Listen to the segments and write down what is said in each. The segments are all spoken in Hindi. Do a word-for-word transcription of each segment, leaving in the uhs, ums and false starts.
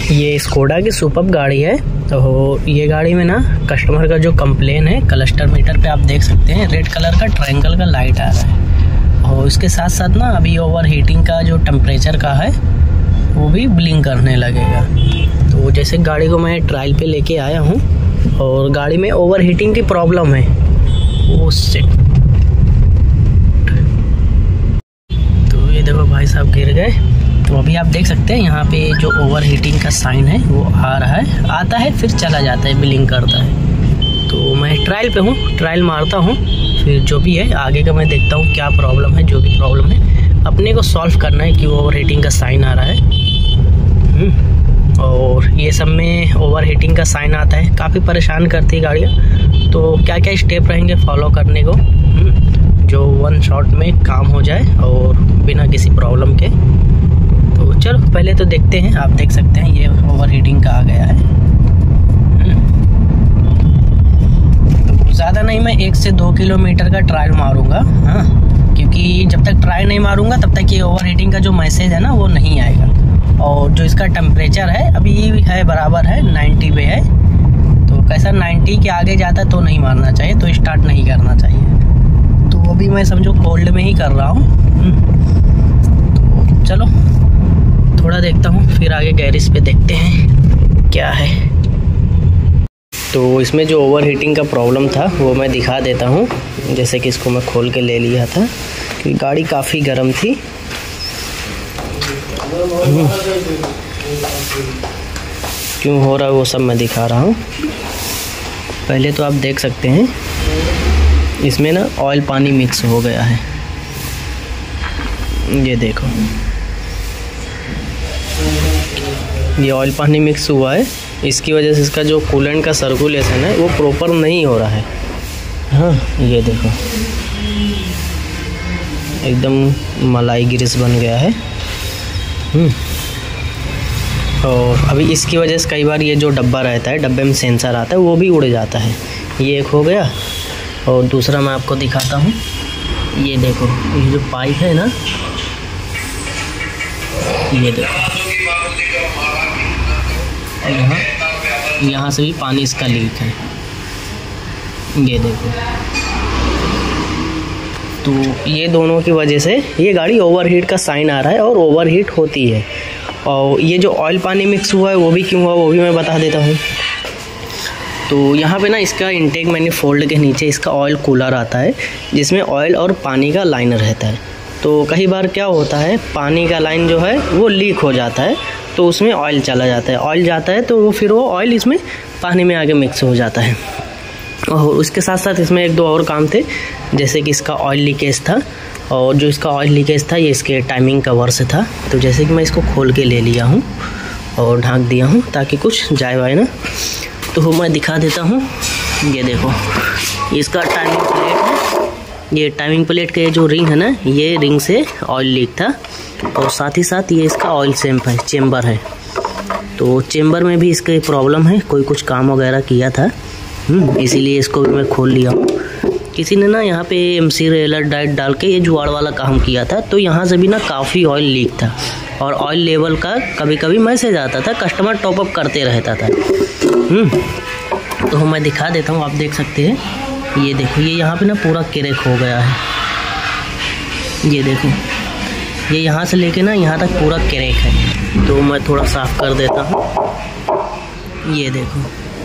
ये स्कोडा की सुपर्ब गाड़ी है। तो ये गाड़ी में ना कस्टमर का जो कंप्लेन है, क्लस्टर मीटर पे आप देख सकते हैं रेड कलर का ट्रायंगल का लाइट आ रहा है और इसके साथ साथ ना अभी ओवर हीटिंग का जो टेम्परेचर का है वो भी ब्लिंक करने लगेगा। तो जैसे गाड़ी को मैं ट्रायल पे लेके आया हूँ और गाड़ी में ओवर हीटिंग की प्रॉब्लम है वो सेट। तो ये देखो भाई साहब गिर गए। तो अभी आप देख सकते हैं यहाँ पे जो ओवर हीटिंग का साइन है वो आ रहा है, आता है फिर चला जाता है, ब्लिंक करता है। तो मैं ट्रायल पे हूँ, ट्रायल मारता हूँ, फिर जो भी है आगे का मैं देखता हूँ क्या प्रॉब्लम है। जो भी प्रॉब्लम है अपने को सॉल्व करना है, क्यों ओवर हीटिंग का साइन आ रहा है। और ये सब में ओवर हीटिंग का साइन आता है, काफ़ी परेशान करती है गाड़ियाँ। तो क्या क्या स्टेप रहेंगे फॉलो करने को जो वन शॉट में काम हो जाए और बिना किसी प्रॉब्लम के। तो चलो पहले तो देखते हैं। आप देख सकते हैं ये ओवर हीटिंग का आ गया है। तो ज़्यादा नहीं, मैं एक से दो किलोमीटर का ट्रायल मारूंगा, हाँ, क्योंकि जब तक ट्रायल नहीं मारूंगा तब तक ये ओवर हीटिंग का जो मैसेज है ना वो नहीं आएगा। और जो इसका टेम्परेचर है अभी है बराबर है नाइन्टी पे है। तो कैसा नाइन्टी के आगे जाता है तो नहीं मारना चाहिए, तो स्टार्ट नहीं करना चाहिए। तो अभी मैं समझो कोल्ड में ही कर रहा हूँ। तो चलो थोड़ा देखता हूँ, फिर आगे गैरेज पे देखते हैं क्या है। तो इसमें जो ओवर हीटिंग का प्रॉब्लम था वो मैं दिखा देता हूँ। जैसे कि इसको मैं खोल के ले लिया था क्योंकि गाड़ी काफ़ी गर्म थी। क्यों हो रहा है वो सब मैं दिखा रहा हूँ। पहले तो आप देख सकते हैं इसमें ना ऑयल पानी मिक्स हो गया है, ये देखो, ये ऑयल पानी मिक्स हुआ है। इसकी वजह से इसका जो कूलेंट का सर्कुलेशन है वो प्रॉपर नहीं हो रहा है। हाँ ये देखो एकदम मलाई ग्रीस बन गया है। और अभी इसकी वजह से कई बार ये जो डब्बा रहता है, डब्बे में सेंसर आता है, वो भी उड़ जाता है। ये एक हो गया। और दूसरा मैं आपको दिखाता हूँ, ये देखो ये जो पाइप है ना, ये देखो यहाँ यहाँ से भी पानी इसका लीक है, ये देखो। तो ये दोनों की वजह से ये गाड़ी ओवरहीट का साइन आ रहा है और ओवरहीट होती है। और ये जो ऑयल पानी मिक्स हुआ है वो भी क्यों हुआ वो भी मैं बता देता हूँ। तो यहाँ पे ना इसका इंटेक मैनिफोल्ड के नीचे इसका ऑयल कूलर आता है जिसमें ऑयल और पानी का लाइन रहता है। तो कई बार क्या होता है पानी का लाइन जो है वो लीक हो जाता है, तो उसमें ऑयल चला जाता है, ऑयल जाता है तो वो फिर वो ऑयल इसमें पानी में आके मिक्स हो जाता है। और उसके साथ साथ इसमें एक दो और काम थे, जैसे कि इसका ऑयल लीकेज था। और जो इसका ऑयल लीकेज था ये इसके टाइमिंग कवर से था। तो जैसे कि मैं इसको खोल के ले लिया हूँ और ढाँक दिया हूँ ताकि कुछ जाए वाए ना। तो मैं दिखा देता हूँ, ये देखो इसका टाइमिंग प्लेट है। ये टाइमिंग प्लेट के जो रिंग है ना, ये रिंग से ऑयल लीक था। और साथ ही साथ ये इसका ऑयल सैंप है, चेम्बर है। तो चेम्बर में भी इसका प्रॉब्लम है, कोई कुछ काम वगैरह किया था, इसीलिए इसको भी मैं खोल लिया हूँ। किसी ने ना यहाँ पे एमसी रेलर डाइट डाल के ये जुगाड़ वाला काम किया था, तो यहाँ से भी ना काफ़ी ऑयल लीक था और ऑयल लेवल का कभी कभी मैसेज आता था, कस्टमर टॉपअप करते रहता था। तो मैं दिखा देता हूँ, आप देख सकते हैं, ये देखो ये यहाँ पे ना पूरा क्रैक हो गया है। ये देखो ये यहाँ से लेके ना यहाँ तक पूरा क्रैक है। तो मैं थोड़ा साफ कर देता हूँ। ये देखो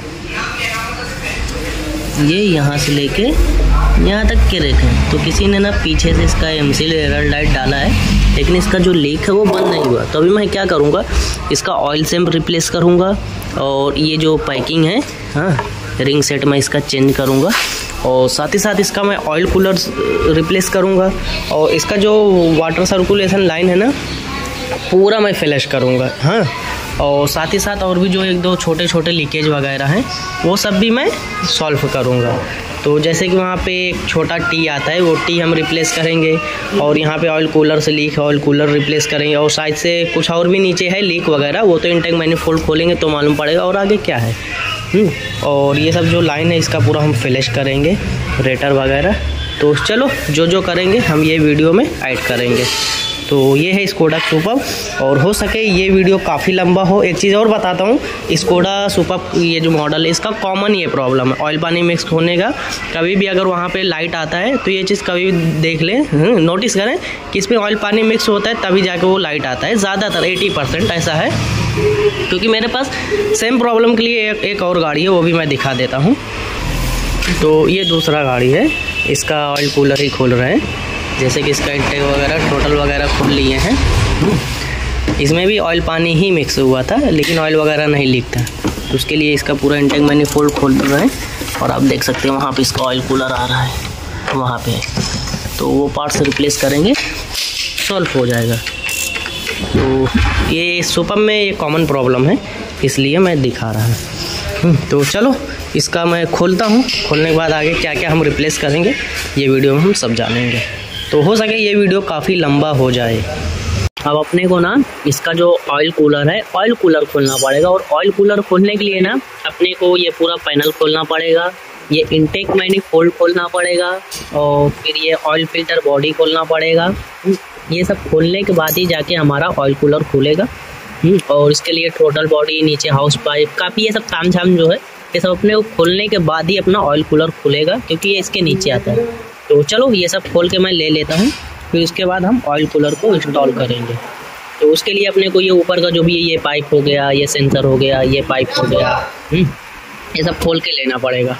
ये यहाँ से लेके यहाँ तक क्रैक है। तो किसी ने ना पीछे से इसका एमसी रेलर लाइट डाला है, लेकिन इसका जो लीक है वो बंद नहीं हुआ। तो अभी मैं क्या करूँगा, इसका ऑयल सैंप रिप्लेस करूँगा और ये जो पैकिंग है, हाँ, रिंग सेट में इसका चेंज करूँगा। और साथ ही साथ इसका मैं ऑयल कूलर रिप्लेस करूँगा और इसका जो वाटर सर्कुलेशन लाइन है ना पूरा मैं फ्लैश करूँगा। हाँ, और साथ ही साथ और भी जो एक दो छोटे छोटे लीकेज वगैरह हैं वो सब भी मैं सॉल्व करूँगा। तो जैसे कि वहाँ पे एक छोटा टी आता है, वो टी हम रिप्लेस करेंगे। और यहाँ पे ऑयल कूलर से लीक है, ऑयल कूलर रिप्लेस करेंगे। और साइड से कुछ और भी नीचे है लीक वगैरह, वो तो इंटेक मैनिफोल्ड खोलेंगे तो मालूम पड़ेगा और आगे क्या है। और ये सब जो लाइन है इसका पूरा हम फ्लैश करेंगे, रेटर वगैरह। तो चलो जो जो करेंगे हम ये वीडियो में ऐड करेंगे। तो ये है स्कोडा सुपर्ब। और हो सके ये वीडियो काफ़ी लंबा हो। एक चीज़ और बताता हूँ, स्कोडा सुपर्ब ये जो मॉडल है इसका कॉमन ये प्रॉब्लम है ऑयल पानी मिक्स होने का। कभी भी अगर वहाँ पे लाइट आता है तो ये चीज़ कभी भी देख लें, नोटिस करें कि इसमें ऑयल पानी मिक्स होता है तभी जाके वो लाइट आता है। ज़्यादातर अस्सी परसेंट ऐसा है। क्योंकि मेरे पास सेम प्रॉब्लम के लिए एक, एक और गाड़ी है, वो भी मैं दिखा देता हूँ। तो ये दूसरा गाड़ी है, इसका ऑयल कूलर ही खोल रहे हैं। जैसे कि इसका इंटेक वगैरह टोटल वगैरह खोल लिए हैं। इसमें भी ऑयल पानी ही मिक्स हुआ था लेकिन ऑयल वगैरह नहीं लीक था। तो उसके लिए इसका पूरा इंटेक मैनिफोल्ड खोल रहे हैं। और आप देख सकते हैं वहाँ पे इसका ऑयल कूलर आ रहा है वहाँ पे, तो वो पार्ट्स रिप्लेस करेंगे, सॉल्व हो जाएगा। तो ये सुपर्ब में ये कॉमन प्रॉब्लम है, इसलिए मैं दिखा रहा हूँ। तो चलो इसका मैं खोलता हूँ। खोलने के बाद आगे क्या क्या हम रिप्लेस करेंगे ये वीडियो में हम सब जानेंगे। तो हो सके ये वीडियो काफ़ी लंबा हो जाए। अब अपने को ना इसका जो ऑयल कूलर है, ऑयल कूलर खोलना पड़ेगा। और ऑयल कूलर खोलने के लिए ना अपने को ये पूरा पैनल खोलना पड़ेगा, ये इंटेक मैनिफोल्ड खोलना पड़ेगा, और फिर ये ऑयल फिल्टर बॉडी खोलना पड़ेगा। ये सब खोलने के बाद ही जाके हमारा ऑयल कूलर खुलेगा। और इसके लिए टोटल बॉडी, नीचे हाउस पाइप, काफ़ी ये सब ताम झाम जो है ये सब अपने को खोलने के बाद ही अपना ऑयल कूलर खुलेगा, क्योंकि ये इसके नीचे आता है। तो चलो ये सब खोल के मैं ले लेता हूँ, फिर उसके बाद हम ऑयल कूलर को इंस्टॉल करेंगे। तो उसके लिए अपने को ये ऊपर का जो भी ये पाइप हो गया, ये सेंसर हो गया, ये पाइप हो गया, ये सब खोल के लेना पड़ेगा।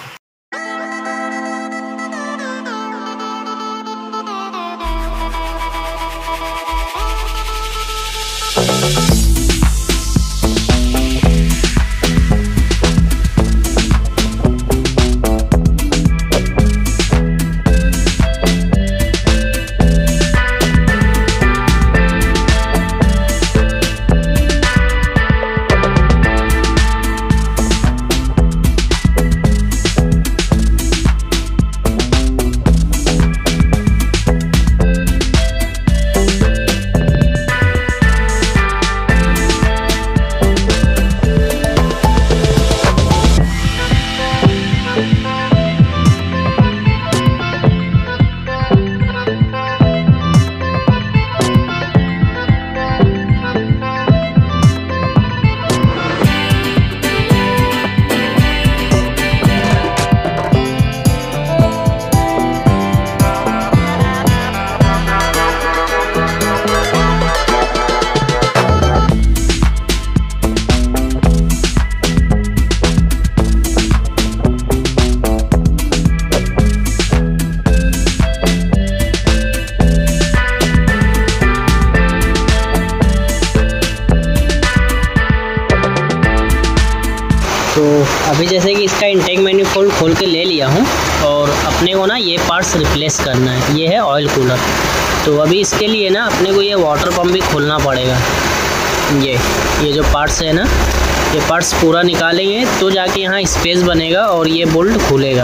तो अभी जैसे कि इसका इंटेक मैनिफोल्ड खोल के ले लिया हूँ, और अपने को ना ये पार्ट्स रिप्लेस करना है। ये है ऑयल कूलर। तो अभी इसके लिए ना अपने को ये वाटर पंप भी खोलना पड़ेगा। ये ये जो पार्ट्स है ना, ये पार्ट्स पूरा निकालेंगे तो जाके यहाँ स्पेस बनेगा और ये बोल्ट खुलेगा,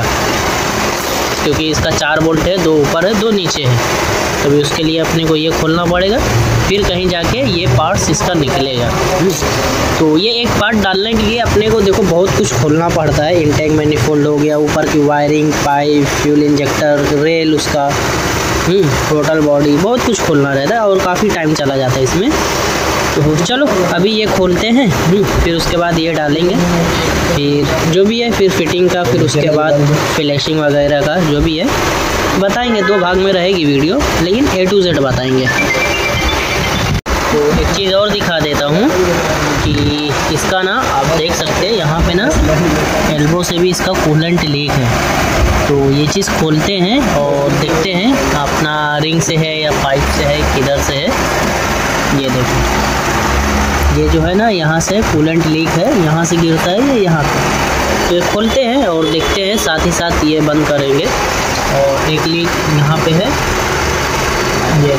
क्योंकि इसका चार बोल्ट है, दो ऊपर है, दो नीचे है। तो अभी उसके लिए अपने को ये खोलना पड़ेगा, फिर कहीं जाके ये पार्ट्स इसका निकलेगा। तो ये एक पार्ट डालने के लिए अपने को देखो बहुत कुछ खोलना पड़ता है। इंटेक मैनिफोल्ड हो गया, ऊपर की wiring, pipe, fuel injector, rail, उसका टोटल बॉडी, बहुत कुछ खोलना रहता है और काफ़ी टाइम चला जाता है इसमें। तो चलो अभी ये खोलते हैं, फिर उसके बाद ये डालेंगे, फिर जो भी है फिर फिटिंग का, फिर उसके बाद फिनिशिंग वगैरह का जो भी है बताएंगे। दो भाग में रहेगी वीडियो, लेकिन ए टू जेड बताएंगे। तो एक चीज़ और दिखा देता हूँ कि इसका ना आप देख सकते हैं यहाँ पे ना एल्बो से भी इसका कूलेंट लीक है। तो ये चीज़ खोलते हैं और देखते हैं अपना रिंग से है या पाइप से है, किधर से है। ये देखो, ये जो है ना यहाँ से कूलेंट लीक है, यहाँ से गिरता है ये यहाँ पे। तो ये खोलते हैं और देखते हैं, साथ ही साथ ये बंद करेंगे। और एक लीक यहाँ पे है, ये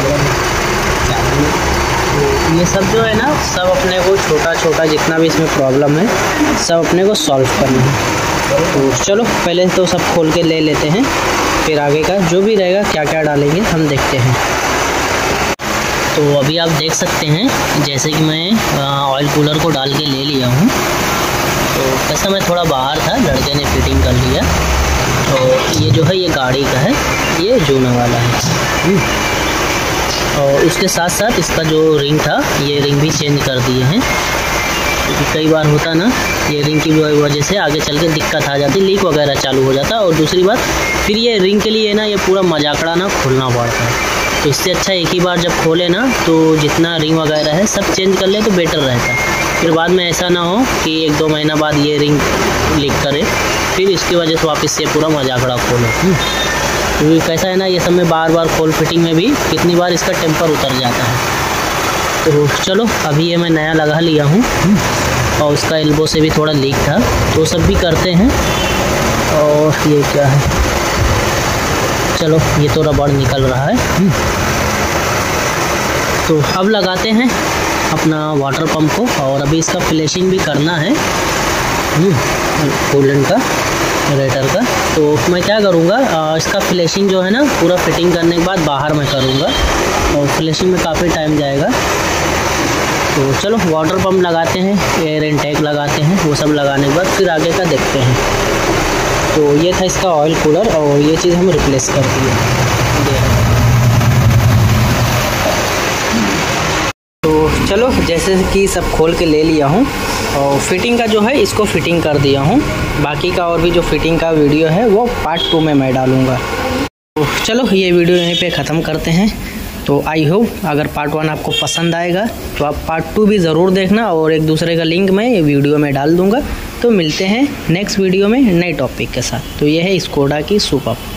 तो ये सब जो है ना, सब अपने को छोटा छोटा जितना भी इसमें प्रॉब्लम है सब अपने को सॉल्व करना है। तो चलो पहले तो सब खोल के ले लेते हैं, फिर आगे का जो भी रहेगा क्या क्या डालेंगे हम देखते हैं। तो अभी आप देख सकते हैं जैसे कि मैं ऑयल कूलर को डाल के ले लिया हूँ। तो वैसे मैं थोड़ा बाहर था, लड़के ने फिटिंग कर लिया। तो ये जो है ये गाड़ी का है, ये जूना वाला है। और उसके साथ साथ इसका जो रिंग था ये रिंग भी चेंज कर दिए हैं, क्योंकि कई बार होता ना ये रिंग की वजह से आगे चल के दिक्कत आ जाती, लीक वगैरह चालू हो जाता। और दूसरी बात फिर ये रिंग के लिए ना ये पूरा मजाकड़ा ना खोलना पड़ता है, तो इससे अच्छा एक ही बार जब खोले ना तो जितना रिंग वगैरह है सब चेंज कर ले तो बेटर रहता है। फिर बाद में ऐसा ना हो कि एक दो महीना बाद ये रिंग लीक करे, फिर इसकी वजह से वापस से पूरा मजाकड़ा खोलो। क्योंकि कैसा है ना ये सब में बार बार खोल फिटिंग में भी कितनी बार इसका टेम्पर उतर जाता है। तो चलो अभी ये मैं नया लगा लिया हूँ और उसका एल्बो से भी थोड़ा लीक था, तो सब भी करते हैं। और ये क्या है, चलो ये तो रबड़ निकल रहा है। तो अब लगाते हैं अपना वाटर पंप को, और अभी इसका फिनिशिंग भी करना है कूलेंट का, रेटर का। तो मैं क्या करूँगा, इसका फिनिशिंग जो है ना पूरा फिटिंग करने के बाद बाहर में करूँगा, और फिनिशिंग में काफ़ी टाइम जाएगा। तो चलो वाटर पंप लगाते हैं, एयर इनटेक लगाते हैं, वो सब लगाने के बाद फिर आगे का देखते हैं। तो ये था इसका ऑयल कूलर, और ये चीज़ हम रिप्लेस कर दिए। तो चलो जैसे कि सब खोल के ले लिया हूँ, और फिटिंग का जो है इसको फिटिंग कर दिया हूँ। बाकी का और भी जो फिटिंग का वीडियो है वो पार्ट टू में मैं डालूँगा। तो चलो ये वीडियो यहीं पे ख़त्म करते हैं। तो आई होप अगर पार्ट वन आपको पसंद आएगा तो आप पार्ट टू भी ज़रूर देखना, और एक दूसरे का लिंक मैं वीडियो में डाल दूँगा। तो मिलते हैं नेक्स्ट वीडियो में नए टॉपिक के साथ। तो ये है स्कोडा की सुपर।